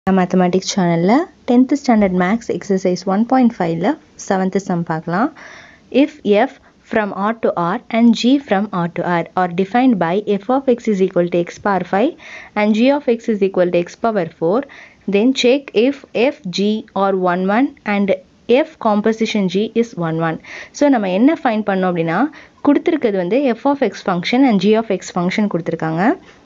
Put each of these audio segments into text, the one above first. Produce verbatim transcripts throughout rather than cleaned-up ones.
Mathematics channel la tenth standard max exercise one point five la seventh sum பார்க்கலாம். If f from R to R and g from R to R are defined by f of x is equal to x power five and g of x is equal to x power four, then check if f g are one one and f composition g is one one. So நம்ம என்ன find பண்ணோம் அப்படின்னா கொடுத்திருக்கிறது வந்து f of x function and g of x function கொடுத்திருக்காங்க.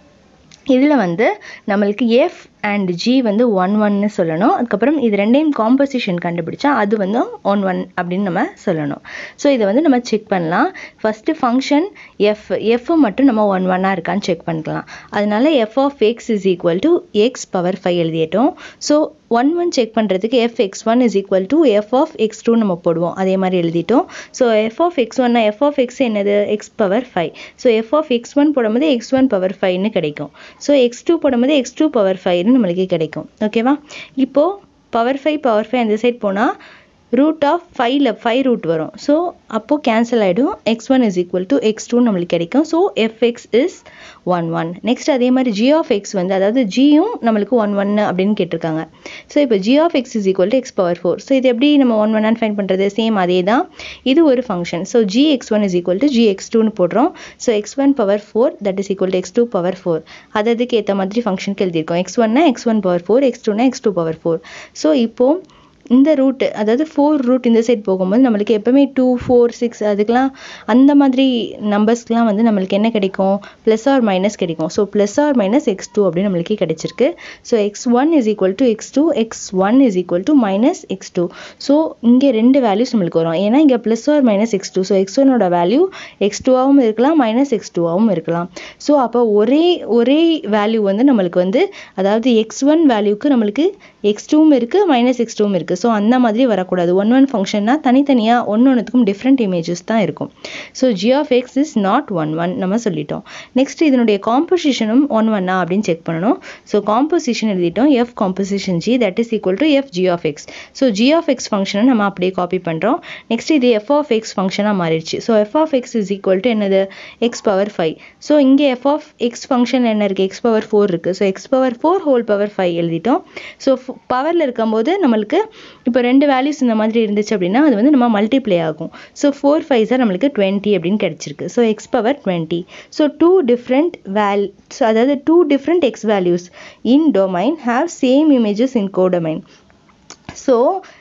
இதுல வந்து நமக்கு f and g வந்து one one னு சொல்லணும். அதுக்கு அப்புறம் இது ரெண்டையும் காம்போசிஷன் கண்டுபிடிச்சா அது வந்து one one அப்படினு நம்ம சொல்லணும். சோ இத வந்து நம்ம செக் பண்ணலாம். ஃபர்ஸ்ட் ஃபங்க்ஷன் f f மட்டும் நம்ம one one ஆ இருக்கான்னு செக் பண்ணிக்கலாம். அதனால f of x is equal to x power five எழுதிட்டோம். சோ one one செக் பண்றதுக்கு f x one is equal to f of x two நம்ம போடுவோம். அதே மாதிரி எழுதிட்டோம். So f of x one னா f of x என்னது x power five. So f of x one போடும்போது x one power five னு கிடைக்கும். சோ x two போடும்போது x two power five னு நமக்கு கிடைக்கும். ஓகேவா? இப்போ power five power five அந்த சைடு போனா root of five ல five root வரும். சோ அப்போ கேன்சல் ஆயிடும். x one is equal to x two நமக்கு கிடைக்கும். So fx is one one. Next அதே மாதிரி g of x வந்து அதாவது g யும் நமக்கு one one அப்படினு கேட்டிருக்காங்க. சோ இப்போ g of x is equal to x power four. So இது எப்படி நம்ம one one னு ஃபைண்ட் பண்றது? சேம் அதேதான். இது ஒரு function. So gx one is equal to gx two னு போடுறோம். So x one power four that is equal to x two power four. அததுக்கு ஏத்த மாதிரி ஃபங்க்ஷனுக்கு எழுதி இருக்கோம். x one னா x one power four, x two னா x two power four. So இப்போ இந்த ரூட் அதாவது four ரூட் இந்த சைடு போகும்போது நமக்கு எப்பவுமே two four six அதுக்கெல்லாம் அந்த மாதிரி நம்பர்ஸ்க்குலாம் வந்து நமக்கு என்ன கிடைக்கும்? plus or minus கிடைக்கும். So plus or minus x two அப்படி நமக்கு கிடைச்சிருக்கு. So x one is equal to x two, x one is equal to minus x two. So இங்க ரெண்டு வேல்யூஸ் நமக்கு வரும். ஏனா இங்க plus or minus x two. So x one ஓட வேல்யூ x two ஆவும் இருக்கலாம் minus x two ஆவும் இருக்கலாம். சோ அப்ப ஒரே ஒரே வேல்யூ வந்து நமக்கு வந்து அதாவது x one வேல்யூக்கு நமக்கு x two ம் இருக்கு minus x two ம் இருக்கு. சோ அந்த மாதிரி வரக்கூடாது. one one ஃபங்க்ஷன்னா தனித்தனியா ஒவ்வொண்ணுத்துக்கும் டிஃபரண்ட் இமேजेस தான் இருக்கும். So g of x is not one one நம்ம சொல்லிட்டோம். நெக்ஸ்ட் இதனுடைய காம்போசிஷனும் one one ஆ அப்படினு செக் பண்ணனும். சோ காம்போசிஷன் எழுதிட்டோம். f composition g that is equal to f g of x. So g of x ஃபங்க்ஷனை நம்ம அப்படியே காப்பி பண்றோம். நெக்ஸ்ட் இது f of x ஃபங்க்ஷனா மாறிடுச்சு. So f of x is equal to என்னது? x power five. சோ இங்க f of x ஃபங்க்ஷன் என்ன இருக்கு? x power four இருக்கு. So x power four whole power five எழுதிட்டோம். சோ பவர்ல இருக்கும்போது நமக்கு இப்போ ரெண்டு வேல்யூஸ் இந்த மாதிரி இருந்துச்சு அப்படினா அது வந்து நம்ம மல்டிப்ளை ஆகும். சோ four fives நமக்கு twenty அப்படினு கிடைச்சிருக்கு. So x power twenty. So two different val so அதாவது two different x values in domain have same images in codomain. So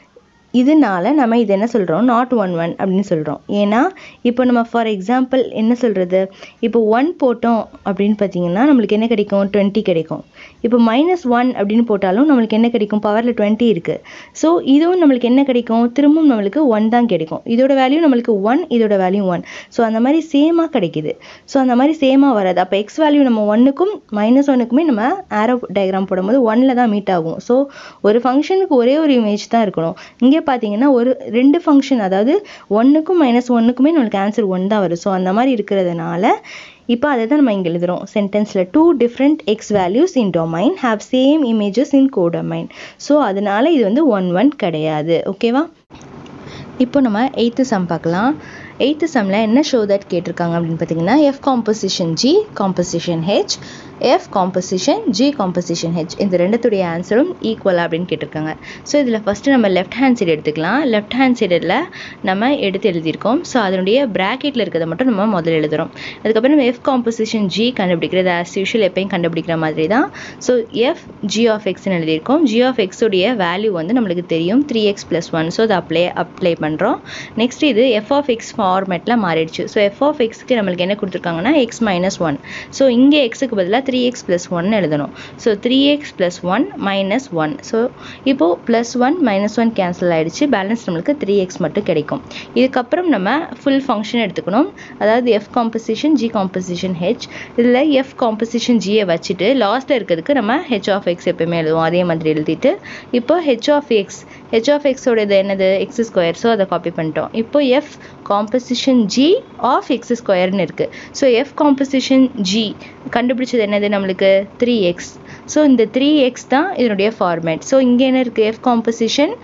இதனால நம்ம இது என்ன சொல்றோம்? not one one அப்படினு சொல்றோம். ஏனா இப்போ நம்ம ஃபார் எக்ஸாம்பிள் என்ன சொல்றது? இப்போ one போட்டோம் அப்படினு பாத்தீங்கன்னா நமக்கு என்ன கிடைக்கும்? twenty கிடைக்கும். இப்போ minus one அப்படினு போட்டாலும் நமக்கு என்ன கிடைக்கும்? பவர்ல twenty இருக்கு. சோ இதுவும் நமக்கு என்ன கிடைக்கும்? திரும்பவும் நமக்கு one தான் கிடைக்கும். இதோட வேல்யூ நமக்கு one, இதோட வேல்யூ one. சோ அந்த மாதிரி சேமா கிடைக்குது. சோ அந்த மாதிரி சேமா வராது. அப்ப x வேல்யூ நம்ம one க்கும் minus one க்குமே நம்ம arrow diagram போடும்போது one ல தான் மீட் ஆகும். சோ ஒரு ஃபங்க்ஷனுக்கு ஒரே ஒரு இமேஜ் தான் இருக்கணும். இங்க பாத்தீங்கன்னா ஒரு ரெண்டு ஃபங்க்ஷன் அதாவது one க்கும் minus one க்குமே நமக்கு ஆன்சர் one தான் வரும். சோ அந்த மாதிரி இருக்குறதுனால இப்போ அத தான் நம்ம இங்க எழுதுறோம். சென்டென்ஸ்ல two different x values in domain have same images in codomain. So அதனால இது வந்து one one கிடையாது. ஓகேவா? இப்போ நம்ம eighth sum பார்க்கலாம். eighth sumல என்ன show that கேட்டிருக்காங்க அப்படினு பாத்தீங்கன்னா f composition g composition h f composition g composition h இந்த ரெண்டுத்துடைய ஆன்சரும் ஈக்குவலா அப்படினு கேட்டிருக்காங்க. சோ இதுல ஃபர்ஸ்ட் நம்ம லெஃப்ட் ஹேண்ட் சைடு எடுத்துக்கலாம். லெஃப்ட் ஹேண்ட் சைடுல நம்ம எடுத்து எழுதி இருக்கோம். சோ அதனுடைய பிராக்கெட்ல இருக்கத மட்டும் நம்ம முதல்ல எழுதுறோம். அதுக்கு அப்புறம் f composition g கண்டுபிடிக்கிறது as usual எப்பவும் கண்டுபிடிக்கிற மாதிரி தான். So f g of x ன்னு எழுதி இருக்கோம். g of x உடைய வேல்யூ வந்து நமக்கு தெரியும் three x plus one. So அத அப்ளை அப்ளை பண்றோம். நெக்ஸ்ட் இது f of x ஃபார்மட்ல மாறிடுச்சு. சோ f of x க்கு நமக்கு என்ன கொடுத்திருக்காங்கன்னா x minus one. சோ இங்க x க்கு பதிலா three x plus one எழுதணும். So three x plus one minus one. So இப்போ plus one minus one cancel ஆயிடுச்சு. பேலன்ஸ் நமக்கு three x மட்டும் கிடைக்கும். இதுக்கு அப்புறம் நம்ம full function எடுத்துக்கணும். அதாவது f composition g composition h. இதுல f composition g ஐ வச்சிட்டு லாஸ்ட்ல இருக்கிறதுக்கு நம்ம h of x எப்பவுமே எழுதுவோம். அதே மாதிரி எழுதிட்டு இப்போ h of x h of x ஓட என்னது? x square. சோ அத காப்பி பண்ணிட்டோம். இப்போ f composition g of x square ன்னு இருக்கு. சோ f composition g கண்டுபிடிச்சது என்னது நமக்கு? three x. சோ இந்த three x தான் இதனுடைய ஃபார்மட். சோ இங்க என்ன இருக்கு? f composition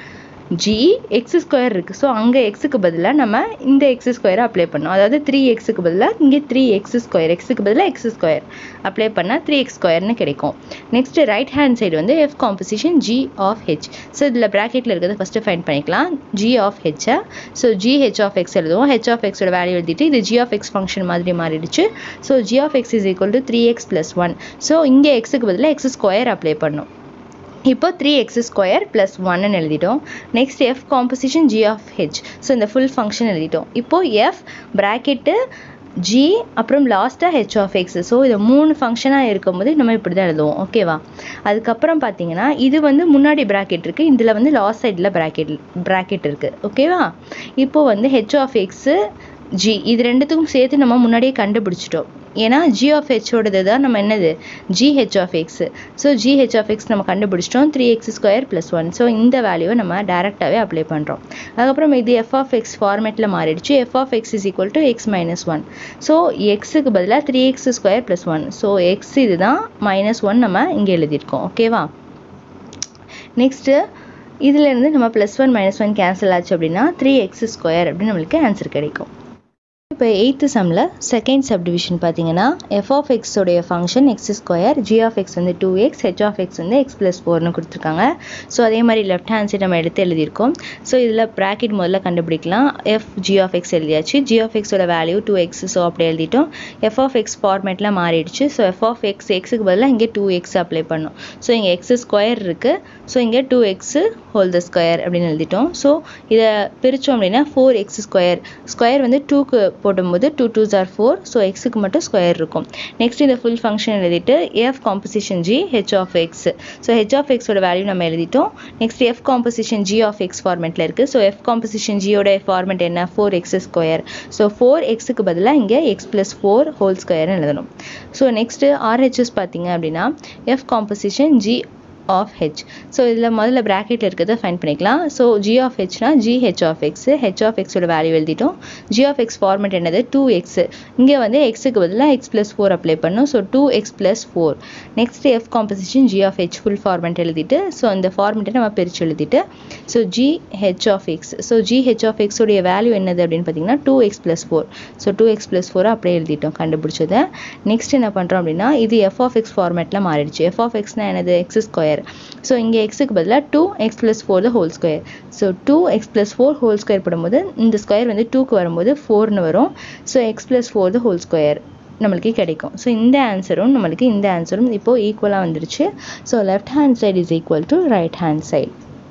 g x square இருக்குது. ஸோ அங்கே எக்ஸுக்கு பதிலாக நம்ம இந்த எக்ஸ் ஸ்கொயரை அப்ளை பண்ணோம். அதாவது த்ரீ எக்ஸுக்கு பதிலாக இங்கே த்ரீ எக்ஸ் ஸ்கொயர் எக்ஸுக்கு பதிலாக எக்ஸ் ஸ்கொயர் அப்ளை பண்ணால் த்ரீ எக்ஸ் ஸ்கொயர்னு கிடைக்கும். நெக்ஸ்ட் ரைட் ஹேண்ட் சைடு வந்து f composition g of h. So இதில் ப்ராக்கெட்டில் இருக்கிறத ஃபஸ்ட்டு ஃபைண்ட் பண்ணிக்கலாம். g ஆஃப் ஹெச்சை so g h of x எழுதுவோம். h ஆஃப் எக்ஸோட வேல்யூ எழுதிட்டு இது g ஆஃப் எக்ஸ் ஃபங்க்ஷன் மாதிரி மாறிடுச்சு. So g of x is equal to three x plus one. So இங்கே எக்ஸுக்கு பதிலாக எக்ஸ் ஸ்கொயர் அப்ளை பண்ணோம். இப்போ த்ரீ எக்ஸ் ஸ்கொயர் ப்ளஸ் ஒன்னு எழுதிட்டோம். Next f composition g of h. So இந்த ஃபுல் ஃபங்க்ஷன் எழுதிட்டோம். இப்போது எஃப் ப்ராக்கெட்டு g அப்புறம் லாஸ்ட்டாக ஹெச் ஆஃப் எக்ஸ். ஸோ இது மூணு ஃபங்க்ஷனாக இருக்கும்போது நம்ம இப்படி தான் எழுதுவோம். ஓகேவா? அதுக்கப்புறம் பார்த்தீங்கன்னா இது வந்து முன்னாடி ப்ராக்கெட் இருக்குது, இதில் வந்து லாஸ்ட் சைடில் ப்ராக்கெட் ப்ராக்கெட் இருக்குது. ஓகேவா? இப்போது வந்து ஹெச் ஆஃப் எக்ஸு g இது ரெண்டுத்துக்கும் சேர்த்து நம்ம முன்னாடியே கண்டுபிடிச்சிட்டோம். ஏன்னா g ஆஃப் ஹெச்சோடது தான் நம்ம என்னது gh of x. So gh of x நம்ம கண்டுபிடிச்சிட்டோம் three x square plus one. So இந்த வேல்யூவை நம்ம டேரெக்டாகவே அப்ளை பண்ணுறோம். அதுக்கப்புறம் இது எஃப் ஆஃப் எக்ஸ் ஃபார்மேட்டில் மாறிடுச்சு. F of x is equal to x minus one. So எக்ஸுக்கு பதிலாக three x square plus one. So x இது தான் மைனஸ் ஒன் நம்ம இங்கே எழுதியிருக்கோம். ஓகேவா? நெக்ஸ்ட்டு இதிலேருந்து நம்ம plus one minus one cancel ஆச்சு அப்படின்னா த்ரீ எக்ஸ் ஸ்கொயர் அப்படின்னு நம்மளுக்கு ஆன்சர் கிடைக்கும். இப்போ எயித்து சம்மில் செகண்ட் சப்டிவிஷன் பார்த்தீங்கன்னா எஃப் ஆஃப் எக்ஸோடைய function x square, g of x வந்து two x, h of x வந்து எக்ஸ் ப்ளஸ் ஃபோர்னு கொடுத்துருக்காங்க. ஸோ அதே மாதிரி லெஃப்ட் ஹேண்ட் சைடு நம்ம எடுத்து எழுதியிருக்கோம். ஸோ இதில் ப்ராக்கெட் முதல்ல கண்டுபிடிக்கலாம். எஃப் ஜி ஆஃப் எக்ஸ் எழுதியாச்சு. ஜி ஆஃப் எக்ஸோட வேல்யூ டூ எக்ஸ். ஸோ அப்படி எழுதிட்டோம். எஃப் ஆஃப் எக்ஸ் ஃபார்மேட்டில் மாறிடுச்சு. ஸோ எஃப் ஆஃப் எக்ஸ் எக்ஸுக்கு பதிலாக இங்கே டூ எக்ஸ் அப்ளை பண்ணோம். ஸோ இங்கே எக்ஸ் ஸ்கொயர் இருக்குது. ஸோ இங்கே two x whole the square அப்படின்னு எழுதிட்டோம். ஸோ இதை பிரித்தோம் அப்படின்னா ஃபோர் எக்ஸ் ஸ்கொயர். ஸ்கொயர் வந்து டூக்கு போடும்போது two twos are four. So எக்ஸுக்கு மட்டும் ஸ்கொயர் இருக்கும். நெக்ஸ்ட் இந்த ஃபுல் ஃபங்க்ஷன் எழுதிட்டு f composition g h of x. So h of எக்ஸோட வேல்யூ நம்ம எழுதிட்டோம். Next f composition g of x ஃபார்மெட்டில் இருக்குது. ஸோ எஃப் காம்போசிஷன் ஜியோட ஃபார்மெட் என்ன four x square. So four எக்ஸுக்கு பதிலாக இங்கே எக்ஸ் ப்ளஸ் ஃபோர் ஹோல் ஸ்கொயர்னு எழுதணும். ஸோ நெக்ஸ்ட்டு ஆர்ஹெச்எஸ் பார்த்தீங்க அப்படின்னா f composition g of h. So இதில் முதல்ல ப்ராக்கெட்டில் இருக்கிறத ஃபைண்ட் பண்ணிக்கலாம். ஸோ ஜி ஆஃப் ஹெச்னா g h of x. H of எக்ஸோட வேல்யூ எழுதிட்டோம். ஜி ஆஃப் எக்ஸ் ஃபார்மெட் என்னது டூ எக்ஸ். இங்கே வந்து எக்ஸுக்கு பதிலாக எக்ஸ் ப்ளஸ் ஃபோர் அப்ளை பண்ணும். So two x plus four. Next f composition g of h full format எழுதிட்டு ஸோ இந்த ஃபார்மெட்டை நம்ம பிரித்து எழுதிட்டு so g h of x. So g h of எக்ஸோடைய வேல்யூ என்னது அப்படின்னு பார்த்தீங்கன்னா two x plus four. So two x plus ஃபோரை அப்படியே எழுதிட்டோம் கண்டுபிடிச்சதை. நெக்ஸ்ட் என்ன பண்ணுறோம் அப்படின்னா இது எஃப் ஆஃப் எக்ஸ் ஃபார்மெட்டில் மாறிடுச்சு. எஃப் ஆஃப் எக்ஸ்னா என்னது எக்ஸ் ஸ்கொயர். ஸோ இங்கே எக்ஸுக்கு பதிலாக two x plus four the whole square. So two x plus four whole square போடும்போது இந்த ஸ்கொயர் வந்து டூக்கு வரும்போது ஃபோர்னு வரும். So x plus four the whole square நம்மளுக்கு கிடைக்கும். ஸோ இந்த ஆன்சரும் நம்மளுக்கு இந்த ஆன்சரும் இப்போது ஈக்குவலாக வந்துருச்சு. So left hand side is equal to right hand side.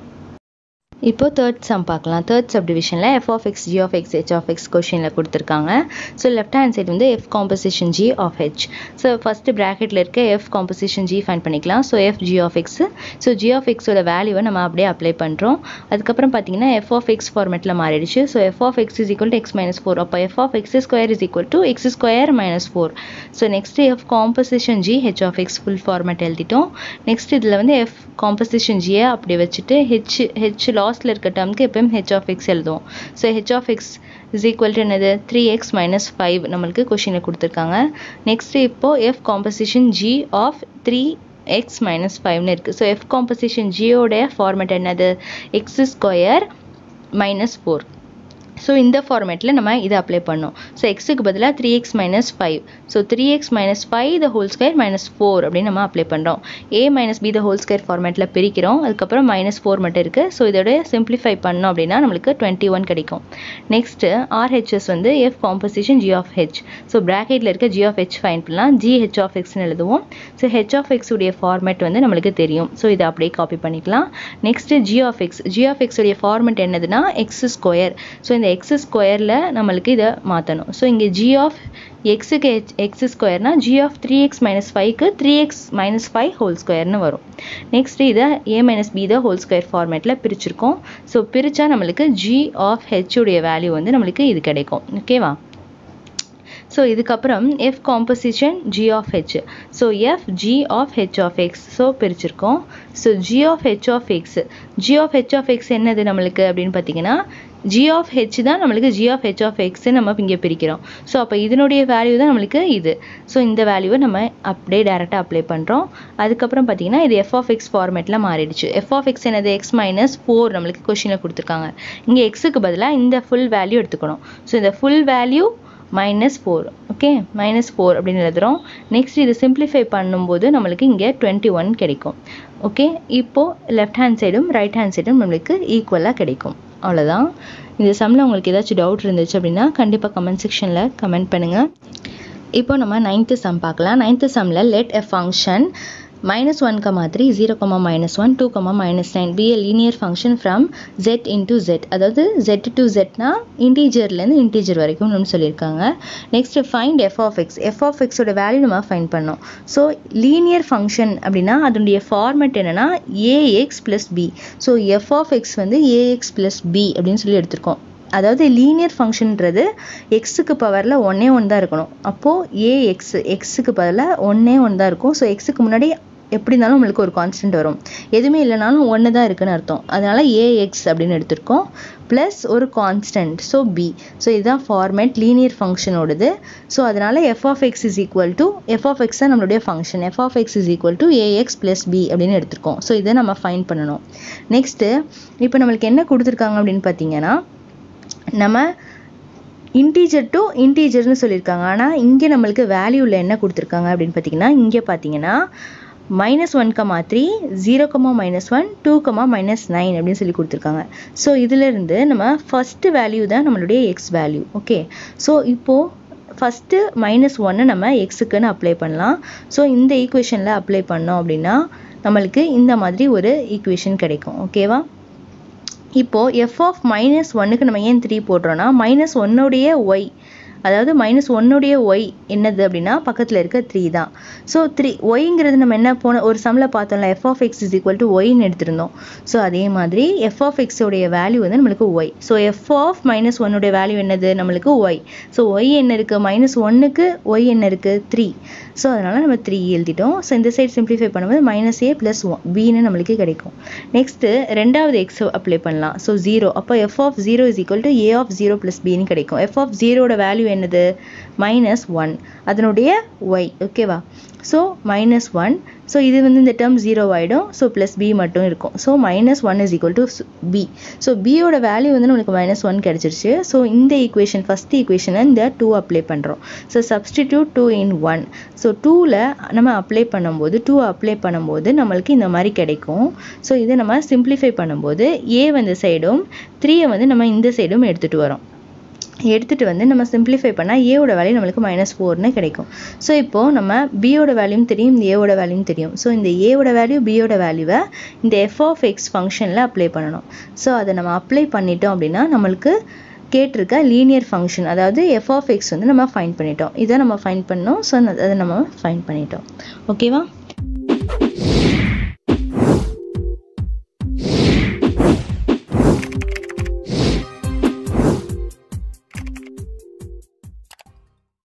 இப்போ தேர்ட் சம் பார்க்கலாம். தேர்ட் சப்டிவிஷனில் f of x g of x h of x கொஷினில் கொடுத்துருக்காங்க. ஸோ லெஃப்ட் ஹேண்ட் சைடு வந்து f composition g of h. So first ப்ராக்கெட்டில் இருக்க f composition g find பண்ணிக்கலாம். So f g of x. So g of எக்ஸோட வேல்யூவை நம்ம அப்படியே அப்ளை பண்ணுறோம். அதுக்கப்புறம் பார்த்தீங்கன்னா எஃப் ஆஃப் எக்ஸ் ஃபார்மெட்டில் மாறிடுச்சு. So f of x is equal to x minus four. அப்போ f of x square is equal to x square minus four. So next f composition g h of x full format எழுதிட்டோம். Next இதில் வந்து f composition ஜியை அப்படி வச்சுட்டு H H லாஸ்ட்டில் இருக்க டேர்முக்கு எப்பயும் ஹெச் ஆஃப் எக்ஸ் எழுதுவோம். So h of x is equal to என்னது த்ரீ எக்ஸ் மைனஸ் ஃபைவ் நம்மளுக்கு கொஷினில் கொடுத்துருக்காங்க. நெக்ஸ்ட் இப்போது f composition g of three x minus ஃபைவ்னு இருக்குது. ஸோ எஃப் காம்போசிஷன் ஜியோட ஃபார்மெட் என்னது x square minus four. So இந்த ஃபார்மேட்டில் நம்ம இதை அப்ளை பண்ணோம். ஸோ எக்ஸுக்கு பதிலாக three x minus five. So three x minus five the whole square minus four அப்படின்னு நம்ம அப்ளை பண்ணுறோம். A minus b the whole square ஃபார்மேட்டில் பிரிக்கிறோம். அதுக்கப்புறம் மைனஸ் ஃபோர் மட்டும் இருக்குது. ஸோ இதோட சிம்பிளிஃபை பண்ணோம் அப்படின்னா நம்மளுக்கு டுவெண்ட்டி ஒன் கிடைக்கும். நெக்ஸ்ட்டு ஆர்ஹெச்எஸ் வந்து f composition g of h. So ப்ராக்கெட்டில் இருக்க ஜி ஆஃப் ஹெச் ஃபைன் பண்ணலாம். ஜி ஹெச் ஆஃப் எக்ஸ்னு எழுதுவோம். ஸோ ஹெச் ஆஃப் எக்ஸ் உடைய ஃபார்மேட் வந்து நம்மளுக்கு தெரியும். ஸோ இதை அப்படியே காப்பி பண்ணிக்கலாம். Next g of x. G of x உடைய ஃபார்மேட் என்னதுன்னா எக்ஸ் ஸ்கொயர். ஸோ இந்த எக்ஸ் ஸ்கொயரில் நம்மளுக்கு இதை மாற்றணும். ஸோ இங்கே ஜி ஆஃப் எக்ஸுக்கு எக்ஸ் ஸ்கொயர்னா g of three x minus ஃபைவ்க்கு three x minus five whole ஸ்கொயர்னு வரும். நெக்ஸ்ட் இதை a minus b the whole square ஃபார்மேட்டில் பிரிச்சிருக்கோம். ஸோ பிரித்தா நம்மளுக்கு ஜி ஆஃப் ஹெச் உடைய வேல்யூ வந்து நம்மளுக்கு இது கிடைக்கும். ஓகேவா? ஸோ இதுக்கப்புறம் f composition g of h. So f g of h of x. So பிரிச்சிருக்கோம். So g of h of x. G of h of x என்னது நம்மளுக்கு அப்படின்னு பார்த்தீங்கன்னா g of h தான் நம்மளுக்கு g of h of x நம்ம இங்கே பிரிக்கிறோம். ஸோ அப்போ இதனுடைய வேல்யூ தான் நம்மளுக்கு இது. ஸோ இந்த வேல்யூவை நம்ம அப்படியே டேரெக்டாக அப்ளை பண்ணுறோம். அதுக்கப்புறம் பார்த்தீங்கன்னா இது f of x ஃபார்மேட்டில் மாறிடுச்சு. f of x என்னது x மைனஸ் ஃபோர் நம்மளுக்கு கொஷினில் கொடுத்துருக்காங்க. இங்கே எக்ஸுக்கு பதிலாக இந்த ஃபுல் வேல்யூ எடுத்துக்கணும். ஸோ இந்த full value minus four, okay, minus four அப்படின்னு எழுதுகிறோம். நெக்ஸ்ட் இது சிம்பிளிஃபை பண்ணும்போது நம்மளுக்கு இங்கே டுவெண்ட்டி ஒன் கிடைக்கும். ஓகே, இப்போது லெஃப்ட் ஹேண்ட் சைடும் ரைட் ஹேண்ட் சைடும் நம்மளுக்கு ஈக்குவலாக கிடைக்கும். அவ்வளோதான். இந்த சம்மில் உங்களுக்கு ஏதாச்சும் டவுட் இருந்துச்சு அப்படின்னா கண்டிப்பாக கமெண்ட் செக்ஷனில் கமெண்ட் பண்ணுங்கள். இப்போ நம்ம நைன்த்து சம் பார்க்கலாம். நைன்த்து சம்மில் let a function minus one comma three, zero comma minus one, two comma minus nine be a linear function from z into z. அதாவது z to z னா இன்டீஜர்லேருந்து integer வரைக்கும் நம்ம சொல்லியிருக்காங்க. Next find f of x. f of x ஓட value நம்ம find பண்ணோம். So linear function அப்படின்னா அதனுடைய ஃபார்மேட் என்னன்னா ax plus b. So f of x வந்து ax plus b அப்படின்னு சொல்லி எடுத்திருக்கோம். அதாவது லீனியர் ஃபங்க்ஷன்ன்றது எக்ஸுக்கு பவரில் ஒன்னே ஒன்று தான் இருக்கணும். அப்போது ஏஎக்ஸ் எக்ஸுக்கு பதிலாக ஒன்னே ஒன்று தான் இருக்கும். ஸோ எக்ஸுக்கு முன்னாடி எப்படி இருந்தாலும் நம்மளுக்கு ஒரு கான்ஸ்டன்ட் வரும். எதுவுமே இல்லைனாலும் ஒன்று தான் இருக்குன்னு அர்த்தம். அதனால் ஏஎக்ஸ் அப்படின்னு எடுத்திருக்கோம். ப்ளஸ் ஒரு கான்ஸ்டன்ட், ஸோ பி. ஸோ இதுதான் ஃபார்மேட் லீனியர் ஃபங்க்ஷனோடது. ஸோ அதனால் f of x is equal to f of x தான் நம்மளுடைய function. F of x is equal to ax plus b அப்படின்னு எடுத்திருக்கோம். ஸோ இதை நம்ம ஃபைண்ட் பண்ணணும். நெக்ஸ்ட்டு இப்போ நம்மளுக்கு என்ன கொடுத்துருக்காங்க அப்படின்னு பார்த்தீங்கன்னா நம்ம இன்டீஜர் டு இன்டீஜர்னு சொல்லியிருக்காங்க. ஆனால் இங்கே நம்மளுக்கு வேல்யூவில் என்ன கொடுத்துருக்காங்க அப்படின்னு பார்த்தீங்கன்னா இங்கே பார்த்தீங்கன்னா minus one comma three, zero comma minus one, two comma minus nine அப்படின்னு சொல்லி கொடுத்துருக்காங்க. ஸோ இதிலிருந்து நம்ம ஃபஸ்ட்டு வேல்யூ தான் நம்மளுடைய எக்ஸ் வேல்யூ. ஓகே, ஸோ இப்போது ஃபஸ்ட்டு மைனஸ் ஒன்று நம்ம எக்ஸுக்குன்னு அப்ளை பண்ணலாம். ஸோ இந்த ஈக்குவேஷனில் அப்ளை பண்ணோம் அப்படின்னா நம்மளுக்கு இந்த மாதிரி ஒரு ஈக்குவேஷன் கிடைக்கும். ஓகேவா? இப்போது எஃப் ஆஃப் மைனஸ் ஒன்னுக்கு நம்ம ஏன் த்ரீ போடுறோன்னா மைனஸ் ஒன்னுடைய ஒய், அதாவது மைனஸ் ஒன்னுடைய ஒய் என்னது அப்படின்னா பக்கத்தில் இருக்க த்ரீ தான். ஸோ த்ரீ ஒய்ங்கிறது நம்ம என்ன போன ஒரு சம்மில் பார்த்தோம்ல f of x is equal to ஒய்ன்னு எடுத்திருந்தோம். ஸோ அதே மாதிரி எஃப் ஆஃப் எக்ஸோடைய வேல்யூ வந்து நம்மளுக்கு y. So f of minus ஒன்னுடைய வேல்யூ என்னது நம்மளுக்கு ஒய். ஸோ ஒய் என்ன இருக்குது மைனஸ் ஒன்னுக்கு ஒய் என்ன இருக்குது த்ரீ. ஸோ அதனால் நம்ம த்ரீ எழுதிட்டோம். ஸோ இந்த சைட் சிம்பிளிஃபை பண்ணும்போது மைனஸ் ஏ ப்ளஸ் ஒன் பின்னு நம்மளுக்கு கிடைக்கும். நெக்ஸ்ட்டு ரெண்டாவது எக்ஸ் அப்ளை பண்ணலாம். ஸோ ஜீரோ, அப்போ f of zero is equal to a of zero plus பின்னு கிடைக்கும். எஃப் ஆஃப் ஜீரோட வேல்யூ என்னது மைனஸ் ஒன், அதனுடைய ஒய். ஓகேவா? So minus one. ஸோ இது வந்து இந்த டேர்ம் ஜீரோ ஆகிடும். ஸோ ப்ளஸ் பி மட்டும் இருக்கும். So minus one is equal to b. So பியோட வேல்யூ வந்து நம்மளுக்கு மைனஸ் ஒன் கிடச்சிருச்சு. ஸோ இந்த ஈக்குவேஷன் ஃபஸ்ட் ஈக்குவேஷனை இந்த டூ அப்ளை பண்ணுறோம். So substitute two in one. So டூவில் நம்ம அப்ளை பண்ணும்போது டூ அப்ளை பண்ணும்போது நம்மளுக்கு இந்த மாதிரி கிடைக்கும். ஸோ இதை நம்ம சிம்பிளிஃபை பண்ணும்போது ஏ வந்து சைடும் த்ரீயை வந்து நம்ம இந்த சைடும் எடுத்துகிட்டு வரோம். எடுத்துகிட்டு வந்து நம்ம சிம்பிளிஃபை பண்ணால் ஏவோட வேல்யூ நம்மளுக்கு மைனஸ் ஃபோர்னு கிடைக்கும். ஸோ இப்போது நம்ம பியோட வேல்யூம் தெரியும், இந்த ஏவோட வேல்யூம் தெரியும். ஸோ இந்த ஏவோட வேல்யூ பியோட வேல்யூவை இந்த எஃப் ஆஃப் எக்ஸ் ஃபங்க்ஷனில் அப்ளை பண்ணணும். ஸோ அதை நம்ம அப்ளை பண்ணிட்டோம் அப்படின்னா நம்மளுக்கு கேட்டிருக்க லீனியர் ஃபங்க்ஷன், அதாவது எஃப் ஆஃப் எக்ஸ் வந்து நம்ம ஃபைண்ட் பண்ணிட்டோம். இதை நம்ம ஃபைண்ட் பண்ணோம். ஸோ அதை நம்ம ஃபைண்ட் பண்ணிட்டோம். ஓகேவா?